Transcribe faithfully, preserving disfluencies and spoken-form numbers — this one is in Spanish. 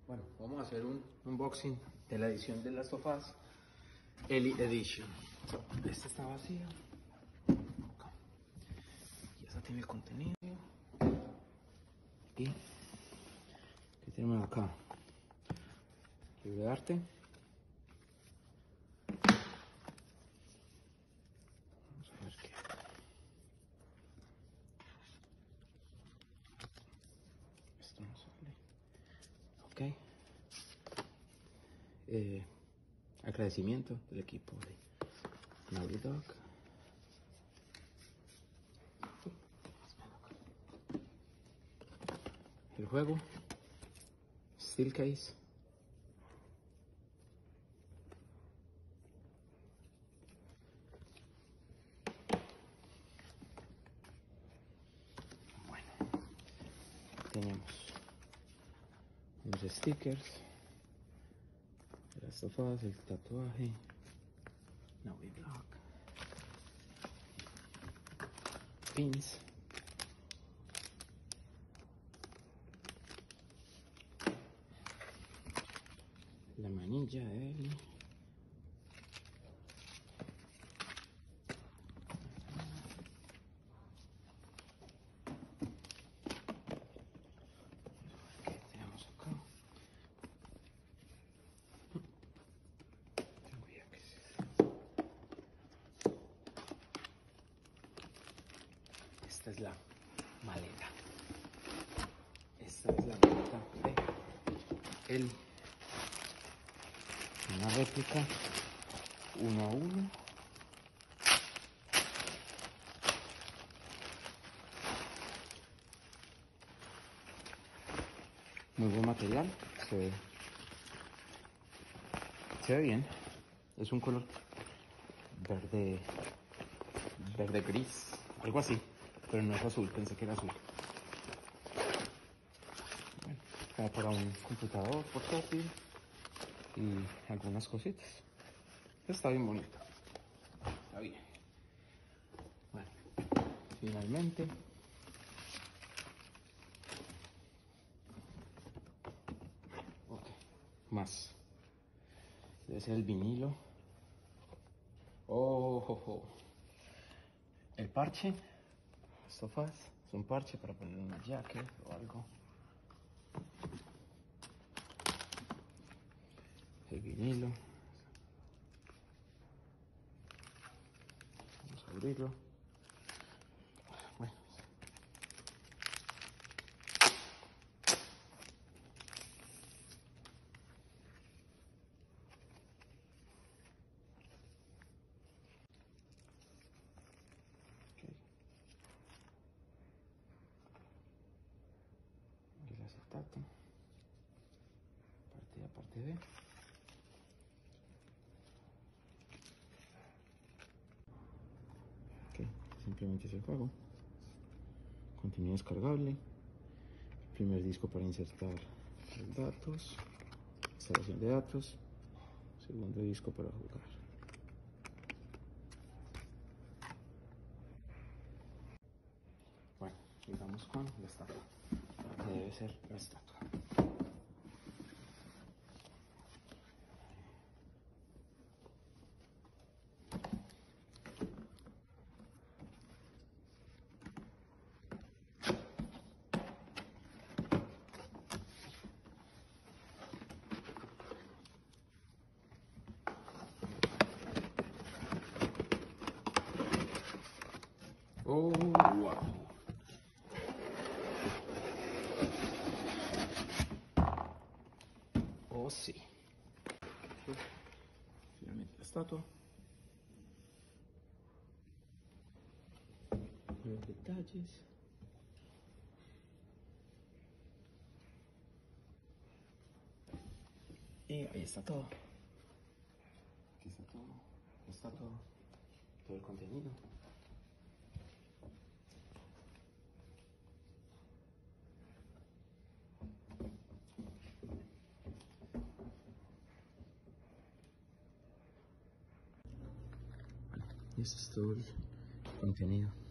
Bueno, vamos a hacer un unboxing de la edición de Last of Us Elite Edition. Esta está vacía. Y esta tiene el contenido. Y ¿qué tenemos acá? Libro de arte. Vamos a ver qué. Esto no sale. Ok. Eh, agradecimiento del equipo de Naughty Dog. El juego, Steel Case. Bueno, tenemos unos stickers, de Last of Us, el tatuaje, Naughty Dog, pins, la manilla de él, ¿qué tenemos acá? Tengo idea qué es esto. Esta es la maleta. Esta es la maleta de él. Una réplica uno a uno. Muy buen material, se ve, se ve bien. Es un color verde, verde gris, algo así, pero no es azul, pensé que era azul. Bueno, como para un computador portátil y algunas cositas. Está bien bonito. Está bien. Bueno, finalmente ok, más. Debe ser el vinilo. Oh, oh, oh. El parche. Sofás. Es un parche para poner una jacket o algo. El vinilo. Vamos a abrirlo. Bueno. Okay. El acetato. Parte A, parte B. Okay. Simplemente es el juego. Contenido descargable. El primer disco para insertar los datos. Instalación de datos. Segundo disco para jugar. Bueno, sigamos con la estatua. Que debe ser la estatua. Oh, wow. Oh, sí. Finalmente la estatua. Los detalles. Y ahí está todo. Aquí está todo. Está todo. Todo el contenido. Y eso es todo el contenido.